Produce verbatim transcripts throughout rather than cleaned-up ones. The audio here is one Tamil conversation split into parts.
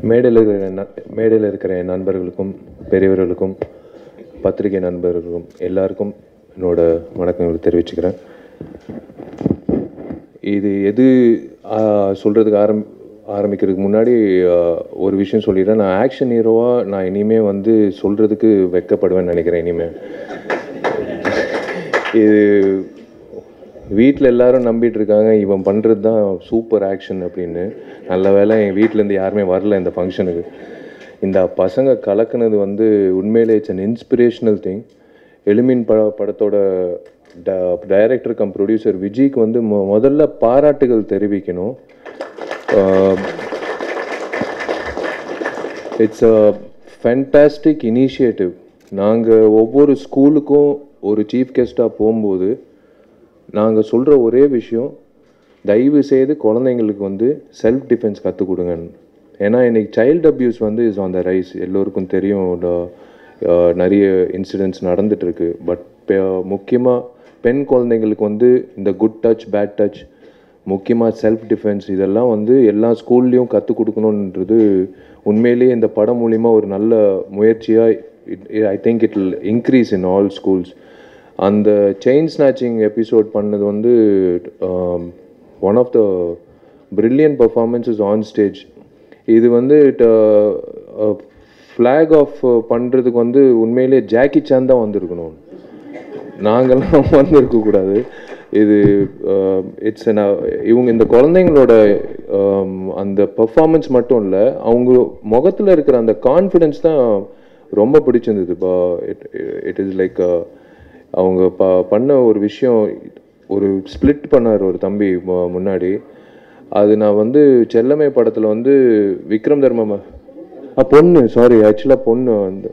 மேடையில் இருக்கிற மேடையில் இருக்கிற என் நண்பர்களுக்கும் பெரியவர்களுக்கும் பத்திரிகை நண்பர்களுக்கும் எல்லாருக்கும் என்னோட வணக்கங்களை தெரிவிச்சுக்கிறேன். இது எது சொல்கிறதுக்கு ஆரம் ஆரம்பிக்கிறதுக்கு முன்னாடி ஒரு விஷயம் சொல்லிடுறேன். நான் ஆக்ஷன் ஹீரோவாக நான் இனிமேல் வந்து சொல்கிறதுக்கு வெட்கப்படுவேன்னு நினைக்கிறேன். இனிமேல் இது வீட்டில் எல்லாரும் நம்பிட்டு இருக்காங்க, இவன் பண்ணுறது தான் சூப்பர் ஆக்ஷன் அப்படின்னு. நல்ல வேலை என் வீட்டிலேருந்து யாருமே வரல இந்த ஃபங்க்ஷனுக்கு. இந்த பசங்க கலக்குனது வந்து உண்மையிலே இட்ஸ் அன் இன்ஸ்பிரேஷனல் திங். எலுமின் பட படத்தோட ட டைரக்டர் கம் ப்ரொடியூசர் விஜய்க்கு வந்து மொ முதல்ல பாராட்டுகள் தெரிவிக்கணும். It's a fantastic initiative. நாங்கள் ஒவ்வொரு ஸ்கூலுக்கும் ஒரு சீஃப் கெஸ்ட்டாக போகும்போது நாங்கள் சொல்கிற ஒரே விஷயம், தயவு செய்து குழந்தைங்களுக்கு வந்து செல்ஃப் டிஃபென்ஸ் கற்றுக் கொடுங்கன்னு. ஏன்னா இன்றைக்கி சைல்டு அப்யூஸ் வந்து இஸ் ஆன் த ரைஸ். எல்லோருக்கும் தெரியும், நிறைய இன்சிடென்ட்ஸ் நடந்துகிட்ருக்கு. பட் முக்கியமாக பெண் குழந்தைங்களுக்கு வந்து இந்த குட் டச் பேட் டச், முக்கியமாக செல்ஃப் டிஃபென்ஸ், இதெல்லாம் வந்து எல்லா ஸ்கூல்லேயும் கற்றுக் கொடுக்கணுன்றது உண்மையிலேயே இந்த படம் மூலிமா ஒரு நல்ல முயற்சியாக I think it will increase in all schools. அந்த செயின் ஸ்நாச்சிங் எபிசோட் பண்ணது வந்து one of the brilliant performances on stage. இது வந்து ஃப்ளாக் ஆஃப் பண்ணுறதுக்கு வந்து உண்மையிலே ஜாக்கி சான் தான் வந்திருக்கணும், நாங்கள்லாம் வந்திருக்கக்கூடாது. இது இட்ஸ் இவங்க இந்த குழந்தைங்களோட அந்த பர்ஃபார்மன்ஸ் மட்டும் இல்லை, அவங்க முகத்தில் இருக்கிற அந்த கான்ஃபிடென்ஸ் தான் ரொம்ப பிடிச்சிருந்தது. இட் இட் இஸ் லைக் அவங்க ப பண்ண ஒரு விஷயம், ஒரு ஸ்பிளிட் பண்ணார் ஒரு தம்பி முன்னாடி. அது நான் வந்து செல்லமே படத்தில் வந்து விக்ரம் தர்ம ஆ பொண்ணு சாரி ஆக்சுவலாக பொண்ணு வந்து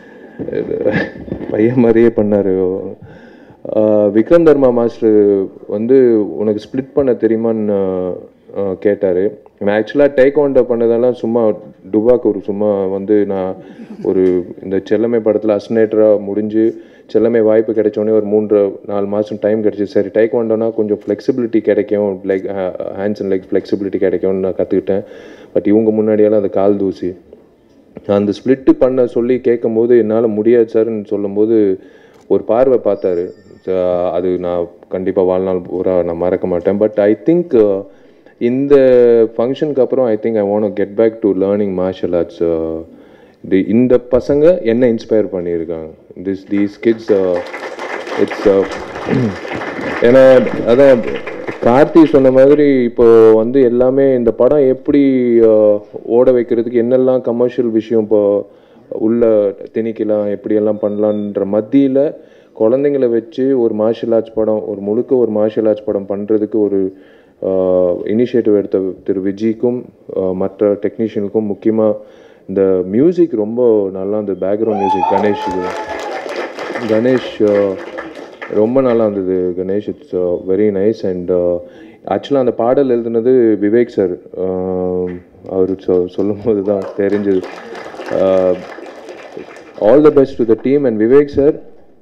பையன் மாதிரியே பண்ணார். விக்ரம் தர்மா மாஸ்டர் வந்து உனக்கு ஸ்பிளிட் பண்ண தெரியுமான்னு கேட்டார். நான் ஆக்சுவலாக டேக்வாண்டோ பண்ணதெல்லாம் சும்மா டுபாக்கு ஒரு சும்மா வந்து நான் ஒரு இந்த செல்லமே படத்தில் அஸ்னேட்டராக முடிஞ்சு செல்லமே வாய்ப்பு கிடைச்சோடனே ஒரு மூன்று நாலு மாதம் டைம் கிடச்சி, சரி டேக்வாண்டோனா கொஞ்சம் ஃப்ளெக்சிபிலிட்டி கிடைக்கும், like hands and like flexibility கிடைக்கும்னு நான் கற்றுக்கிட்டேன். பட் இவங்க முன்னாடியெல்லாம் அந்த கால் தூசி அந்த ஸ்பிளிட்டு பண்ண சொல்லி கேட்கும் போது என்னால் முடியாது சார்ன்னு சொல்லும்போது ஒரு பார்வை பார்த்தாரு. அது நான் கண்டிப்பாக வாழ்நாள் பூரா நான் மறக்க மாட்டேன். பட் ஐ திங்க் இந்த ஃபங்க்ஷனுக்கு அப்புறம் I think I want get back to learning martial arts. இந்த பசங்க என்ன இன்ஸ்பயர் பண்ணியிருக்காங்க, திஸ் தீஸ் கிட்ஸ். இட்ஸ் ஏன்னா அதான் கார்த்தி சொன்ன மாதிரி இப்போ வந்து எல்லாமே இந்த படம் எப்படி ஓட வைக்கிறதுக்கு என்னெல்லாம் கமர்ஷியல் விஷயம் இப்போ உள்ள திணிக்கலாம், எப்படியெல்லாம் பண்ணலான்ற மத்தியில் குழந்தைங்களை வச்சு ஒரு மார்ஷியல் ஆர்ட்ஸ் படம், ஒரு முழுக்க ஒரு மார்ஷியல் ஆர்ட்ஸ் படம் பண்ணுறதுக்கு ஒரு இனிஷியேட்டிவ் எடுத்த திரு விஜய்க்கும் மற்ற டெக்னீஷியனுக்கும், முக்கியமாக இந்த மியூசிக் ரொம்ப நல்லா, இந்த பேக்ரவுண்ட் மியூசிக் கணேஷ் கணேஷ் ரொம்ப நல்லா இருந்தது. Ganesh it's very nice. And ஆக்சுவலாக அந்த பாடல் எழுதுனது விவேக் சார். அவர் சொ சொல்லும் போது தான் தெரிஞ்சது. All the best to the team and Vivek sir.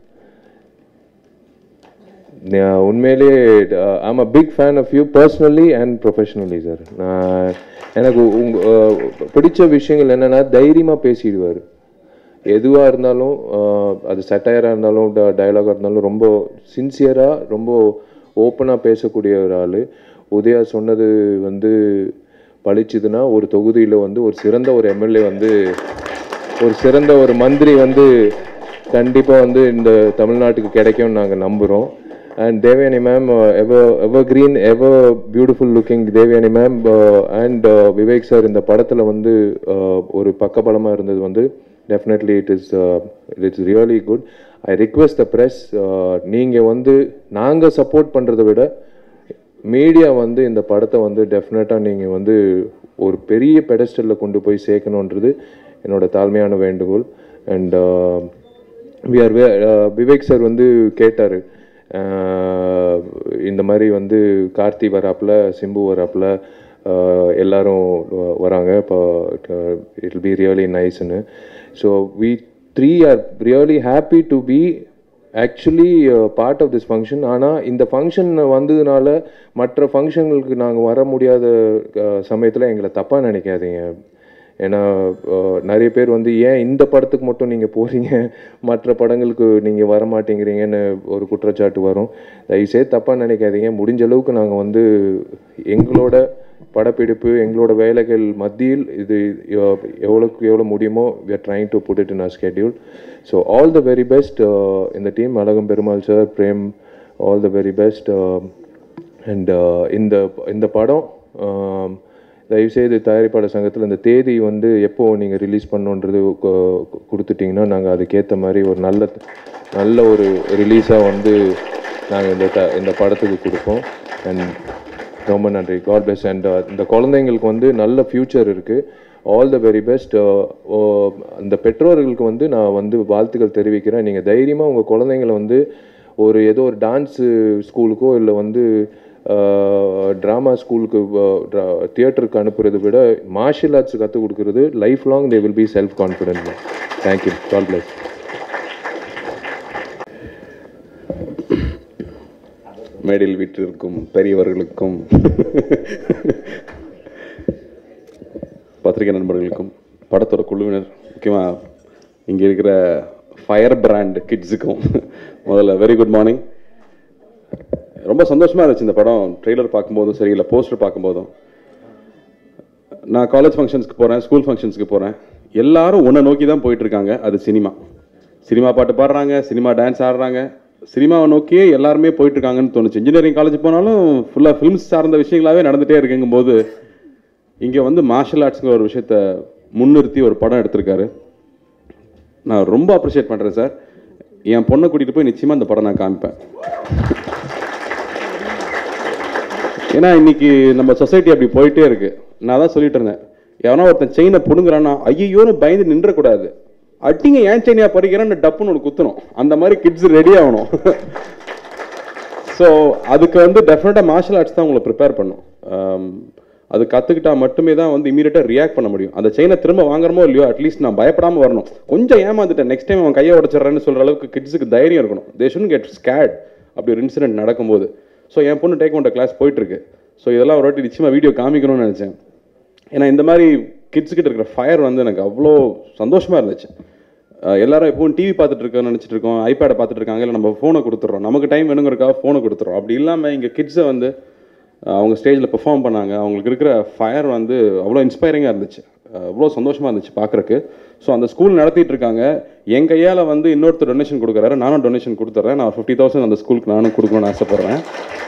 உண்மையிலே I'm a big fan of you personally and professionally sir. நான் எனக்கு உங்க பிடிச்ச விஷயங்கள் என்னென்னா, தைரியமாக பேசிடுவார். எதுவாக இருந்தாலும், அது சட்டையராக இருந்தாலும் டயலாகாக இருந்தாலும் ரொம்ப சின்சியராக ரொம்ப ஓப்பனாக பேசக்கூடிய ஒரு ஆள். உதயா சொன்னது வந்து பழிச்சுதுன்னா, ஒரு தொகுதியில் வந்து ஒரு சிறந்த ஒரு எம்எல்ஏ வந்து ஒரு சிறந்த ஒரு மந்திரி வந்து கண்டிப்பாக வந்து இந்த தமிழ்நாட்டுக்கு கிடைக்கும்னு நாங்கள் நம்புகிறோம். And Devyani ma'am, uh, ever evergreen, ever beautiful looking Devyani ma'am uh, and uh, Vivek sir in the படத்துல வந்து ஒரு பக்கபலமா இருந்தது வந்து definitely it is uh, it is really good. I request the press, நீங்க வந்து நாங்க சப்போர்ட் பண்றதை விட மீடியா வந்து இந்த படத்தை வந்து டெஃபினட்டாக நீங்கள் வந்து ஒரு பெரிய பெடஸ்டலில் கொண்டு போய் சேர்க்கணுன்றது என்னோட தாழ்மையான வேண்டுகோள். And we are Vivek sir வந்து கேட்டார், இந்த மாதிரி வந்து கார்த்தி வராப்பில், சிம்பு வராப்பில், எல்லாரும் வராங்க, இப்போ இட் வில் பி ரியலி நைஸ்ன்னு. So we three are really happy to be actually part of this function. ஆனால் இந்த ஃபங்க்ஷன் வந்ததுனால மற்ற ஃபங்க்ஷன்களுக்கு நாங்கள் வர முடியாத சமயத்தில் எங்களை தப்பாக நினைக்காதீங்க. ஏன்னா நிறைய பேர் வந்து ஏன் இந்த படத்துக்கு மட்டும் நீங்கள் போகிறீங்க, மற்ற படங்களுக்கு நீங்கள் வர மாட்டேங்கிறீங்கன்னு ஒரு குற்றச்சாட்டு வரும். தயவுசெய்து தப்பாக நினைக்காதீங்க. முடிஞ்ச அளவுக்கு நாங்கள் வந்து எங்களோட படப்பிடிப்பு எங்களோட வேலைகள் மத்தியில் இது எவ்வளோக்கு எவ்வளோ முடியுமோ we are trying to put it in our schedule. So all the very best uh, in the team. Alagam Perumal sir, Prem, all the very best. Uh, and uh, இந்த இந்த படம் தயவுசெய்து தயாரிப்பாளர் சங்கத்தில் இந்த தேதி வந்து எப்போ நீங்கள் ரிலீஸ் பண்ணணுன்றது கொடுத்துட்டிங்கன்னா நாங்கள் அதுக்கேற்ற மாதிரி ஒரு நல்ல நல்ல ஒரு ரிலீஸாக வந்து நாங்கள் இந்த த இந்த படத்துக்கு கொடுப்போம். அண்ட் ரொம்ப நன்றி. God plus. அண்ட் இந்த குழந்தைங்களுக்கு வந்து நல்ல ஃப்யூச்சர் இருக்குது. All the very best. அந்த பெற்றோர்களுக்கு வந்து நான் வந்து வாழ்த்துக்கள் தெரிவிக்கிறேன். நீங்கள் தைரியமாக உங்கள் குழந்தைங்களை வந்து ஒரு ஏதோ ஒரு டான்ஸு ஸ்கூலுக்கோ இல்லை வந்து ட்ராமா ஸ்கூலுக்கு தியேட்டருக்கு அனுப்புறதை விட மார்ஷியல் ஆர்ட்ஸ் கற்றுக் கொடுக்குறது life long they will be self confident. Thank you. God bless. மேடையில் வீட்டிற்கும் பெரியவர்களுக்கும் பத்திரிகை நண்பர்களுக்கும் படத்தோட குழுவினர், முக்கியமாக இங்கே இருக்கிற ஃபயர் பிராண்ட் கிட்ஸுக்கும் முதல்ல வெரி குட் மார்னிங். ரொம்ப சந்தோஷமாக இருந்துச்சு இந்த படம் ட்ரெய்லர் பார்க்கும்போதும் சரி, இல்லை போஸ்டர் பார்க்கும்போதும். நான் காலேஜ் ஃபங்க்ஷன்ஸ்க்கு போகிறேன், ஸ்கூல் ஃபங்க்ஷன்ஸ்க்கு போகிறேன், எல்லாரும் ஒன்றை நோக்கி தான் போயிட்டுருக்காங்க. அது சினிமா. சினிமா பாட்டு பாடுறாங்க, சினிமா டான்ஸ் ஆடுறாங்க, சினிமாவை நோக்கியே எல்லாருமே போயிட்டுருக்காங்கன்னு தோணுச்சு. இன்ஜினியரிங் காலேஜ் போனாலும் ஃபுல்லாக ஃபிலிம்ஸ் சார்ந்த விஷயங்களாகவே நடந்துகிட்டே இருக்குங்கும்போது இங்கே வந்து மார்ஷல் ஆர்ட்ஸுங்கிற ஒரு விஷயத்த முன்னிறுத்தி ஒரு படம் எடுத்திருக்காரு. நான் ரொம்ப அப்ரிஷியேட் பண்ணுறேன் சார். என் பொண்ணை கூட்டிகிட்டு போய் நிச்சயமாக இந்த படம் நான் காமிப்பேன். ஏன்னா இன்னைக்கு நம்ம சொசைட்டி அப்படி போயிட்டே இருக்கு. நான் தான் சொல்லிட்டு இருந்தேன், எவனா ஒருத்தன் செயினை பிடுங்குறான்னா ஐயோன்னு பயந்து நின்றக்கூடாது, அட்டிங்க ஏன் செயினியா பறிக்கிறேன்னு டப்புன்னு ஒன்று குத்தணும். அந்த மாதிரி கிட்ஸ் ரெடி ஆகணும். ஸோ அதுக்கு வந்து டெஃபினட்டாக மார்ஷல் ஆர்ட்ஸ் தான் உங்களை ப்ரிப்பேர் பண்ணும். அது கற்றுக்கிட்டா மட்டுமே தான் வந்து இமீடியட்டாக ரியாக்ட் பண்ண முடியும். அந்த செயினை திரும்ப வாங்குறமோ இல்லையோ, அட்லீஸ்ட் நான் பயப்படாமல் வரணும். கொஞ்சம் ஏமாந்துட்டேன், நெக்ஸ்ட் டைம் அவன் கையை உடச்சிட்றேன்னு சொல்கிற அளவுக்கு கிட்ஸுக்கு தைரியம் இருக்கணும். தே ஷுட்ன்ட் கெட் ஸ்கேர்ட் அப்படி ஒரு இன்சிடென்ட் நடக்கும்போது. ஸோ என் பொண்ணு டேக் ஒன் கிளாஸ் போயிட்டுருக்கு. ஸோ இதெல்லாம் ஒரு வாட்டி நிச்சயமாக வீடியோ காமிக்கணும்னு நினச்சேன். ஏன்னா இந்த மாதிரி கிட்ஸுக்கிட்ட இருக்கிற ஃபயர் வந்து எனக்கு அவ்வளோ சந்தோஷமாக இருந்துச்சு. எல்லாரும் எப்பவும் டிவி பார்த்துட்டு இருக்கோம்னு நினச்சிட்டு இருக்கோம், ஐபேடை பார்த்துட்டு இருக்காங்க, இல்லை நம்ம ஃபோனை கொடுத்துட்றோம், நமக்கு டைம் வேணுங்கிறக்காக ஃபோனை கொடுத்துறோம். அப்படி இல்லாமல் இங்கே கிட்ஸை வந்து அவங்க ஸ்டேஜில் பெர்ஃபார்ம் பண்ணாங்க. அவங்களுக்கு இருக்கிற ஃபயர் வந்து அவ்வளோ இன்ஸ்பைரிங்காக இருந்துச்சு, அவ்வளோ சந்தோஷமாக இருந்துச்சு பார்க்குறக்கு. ஸோ அந்த ஸ்கூல் நடத்திட்டு இருக்காங்க. என் கையால் வந்து இன்னொருத்தர் டொனேஷன் கொடுக்குறாரு, நானும் டொனேஷன் கொடுத்துட்றேன். நான் ஃபிஃப்டி தௌசண்ட் அந்த ஸ்கூலுக்கு நானும் கொடுக்கணும்னு ஆசைப்பட்றேன்.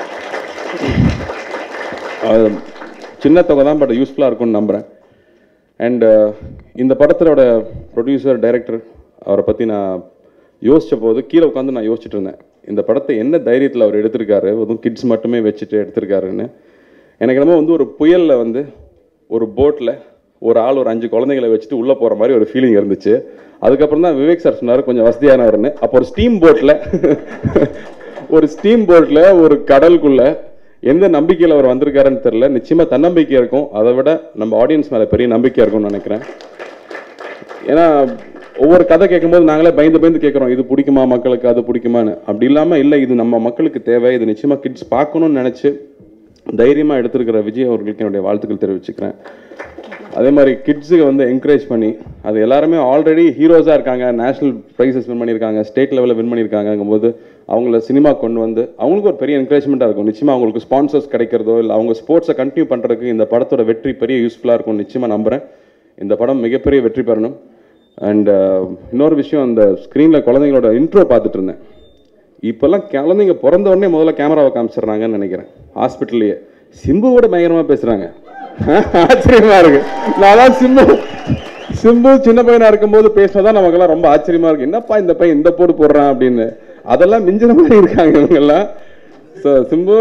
சின்ன தொகை தான், பட் யூஸ்ஃபுல்லாக இருக்கும்னு நம்புகிறேன். அண்ட் இந்த படத்தோட ப்ரொடியூசர் டைரக்டர் அவரை பற்றி நான் யோசித்த போது கீழே உட்காந்து நான் யோசிச்சுட்டு இருந்தேன், இந்த படத்தை என்ன தைரியத்தில் அவர் எடுத்திருக்காரு, அதுவும் கிட்ஸ் மட்டுமே வச்சுட்டு எடுத்திருக்காருன்னு. எனக்கு என்னமோ வந்து ஒரு புயலில் வந்து ஒரு போட்டில் ஒரு ஆள் ஒரு அஞ்சு குழந்தைகளை வச்சுட்டு உள்ளே போகிற மாதிரி ஒரு ஃபீலிங் இருந்துச்சு. அதுக்கப்புறம் தான் விவேக் சார் சொன்னார் கொஞ்சம் வசதியானவர்னு. அப்போ ஒரு ஸ்டீம் போட்டில் ஒரு ஸ்டீம் போட்டில் ஒரு கடலுக்குள்ளே எந்த நம்பிக்கையில் அவர் வந்திருக்காருன்னு தெரியல. நிச்சயமாக தன்னம்பிக்கை இருக்கும், அதை விட நம்ம ஆடியன்ஸ் மேலே பெரிய நம்பிக்கை இருக்கும்னு நினைக்கிறேன். ஏன்னா ஒவ்வொரு கதை கேட்கும்போது நாங்களே பயந்து பயந்து கேட்குறோம், இது பிடிக்குமா மக்களுக்கு, அது பிடிக்குமான்னு. அப்படி இல்லாமல் இல்லை, இது நம்ம மக்களுக்கு தேவை, இது நிச்சயமாக கிட்ஸ் பார்க்கணும்னு நினச்சி தைரியமாக எடுத்துருக்கிற விஜய் அவர்களுக்கு என்னுடைய வாழ்த்துக்கள் தெரிவிச்சுக்கிறேன். அதே மாதிரி கிட்ஸுக்கு வந்து என்கரேஜ் பண்ணி, அது எல்லாருமே ஆல்ரெடி ஹீரோஸாக இருக்காங்க, நேஷனல் ப்ரைஸஸ் வின் பண்ணியிருக்காங்க, ஸ்டேட் லெவலில் வின் பண்ணியிருக்காங்கங்கும்போது அவங்கள சினிமா கொண்டு வந்து அவங்களுக்கு ஒரு பெரிய என்கரேஜ்மெண்ட்டாக இருக்கும். நிச்சயமாக அவங்களுக்கு ஸ்பான்சர்ஸ் கிடைக்கிறதோ இல்லை அவங்க ஸ்போர்ட்ஸை கண்டினியூ பண்ணுறதுக்கு இந்த படத்தோட வெற்றி பெரிய யூஸ்ஃபுல்லாக இருக்கும் நிச்சயமாக நம்புகிறேன். இந்த படம் மிகப்பெரிய வெற்றி பெறணும். அண்ட் இன்னொரு விஷயம், அந்த ஸ்க்ரீனில் குழந்தைங்களோட இன்ட்ரோ பார்த்துட்டு இருந்தேன். இப்போல்லாம் குழந்தைங்க பிறந்த உடனே முதல்ல கேமராவை காமிச்சிடுறாங்கன்னு நினைக்கிறேன். ஹாஸ்பிட்டல்லையே சிம்புவோட பயங்கரமாக பேசுகிறாங்க, ஆச்சரியமா இருக்கு. நான் சிம்பு சிம்பு சின்ன பையனா இருக்கும்போது பேசினதான் நமக்கெல்லாம் ரொம்ப ஆச்சரியமா இருக்கு, என்னப்பா இந்த பையன் இந்த போடு போடுறான் அப்படின்னு. அதெல்லாம் மிஞ்சின மாதிரி இருக்காங்க இவங்கெல்லாம். ஸோ சிம்பு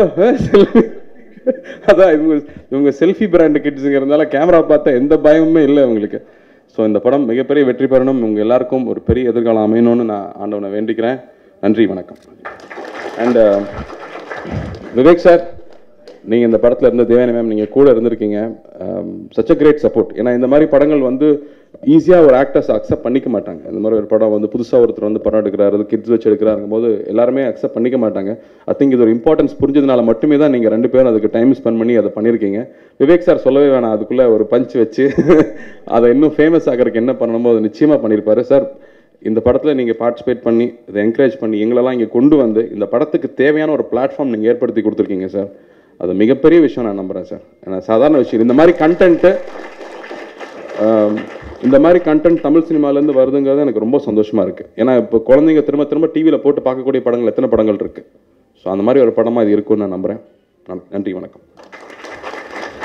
அதான் இவங்க இவங்க செல்ஃபி பிராண்ட் கிட்ஸுங்கிறதுனால கேமரா பார்த்தா எந்த பயமுமே இல்லை இவங்களுக்கு. ஸோ இந்த படம் மிகப்பெரிய வெற்றி பெறணும், இவங்க எல்லாருக்கும் ஒரு பெரிய எதிர்காலம் அமையணும்னு நான் ஆண்டவனை வேண்டிக்கிறேன். நன்றி, வணக்கம். அண்ட் விவேக் சார், நீங்கள் இந்த படத்தில் இருந்த தேவயானி மேம் நீங்கள் கூட இருந்திருக்கீங்க. Such a great support. ஏன்னா இந்த மாதிரி படங்கள் வந்து ஈஸியாக ஒரு ஆக்டர்ஸ் அக்செப்ட் பண்ணிக்க மாட்டாங்க. இந்த மாதிரி ஒரு படம் வந்து புதுசாக ஒருத்தர் வந்து படம் எடுக்கிறாரு, கிட்ஸ் வச்சு எடுக்கிறாருங்கும் போது எல்லாருமே அக்செப்ட் பண்ணிக்க மாட்டாங்க. ஐ திங்க் இது ஒரு இம்பார்ட்டன்ஸ் புரிஞ்சதுனால மட்டுமே தான் நீங்கள் ரெண்டு பேரும் அதுக்கு டைம் ஸ்பெண்ட் பண்ணி அதை பண்ணியிருக்கீங்க. விவேக் சார் சொல்லவே வேணாம், அதுக்குள்ளே ஒரு பஞ்ச் வச்சு அதை இன்னும் ஃபேமஸ் ஆகிறதுக்கு என்ன பண்ணணுமோ அதை நிச்சயமாக பண்ணியிருப்பாரு சார். இந்த படத்தில் நீங்கள் பார்ட்டிசிபேட் பண்ணி இதை என்கரேஜ் பண்ணி எங்களெல்லாம் இங்கே கொண்டு வந்து இந்த படத்துக்கு தேவையான ஒரு பிளாட்ஃபார்ம் நீங்கள் ஏற்படுத்தி கொடுத்துருக்கீங்க சார். அது மிகப்பெரிய விஷயம் நான் நம்புகிறேன் சார். ஏன்னா சாதாரண விஷயம் இந்த மாதிரி கண்டென்ட்டு இந்த மாதிரி கண்டென்ட் தமிழ் சினிமாலேருந்து வருதுங்கிறது எனக்கு ரொம்ப சந்தோஷமாக இருக்குது. ஏன்னா இப்போ குழந்தைங்க திரும்ப திரும்ப டிவியில் போட்டு பார்க்கக்கூடிய படங்கள் எத்தனை படங்கள் இருக்குது. ஸோ அந்த மாதிரி ஒரு படமாக இது இருக்குன்னு நான் நம்புகிறேன். நன்றி, வணக்கம்.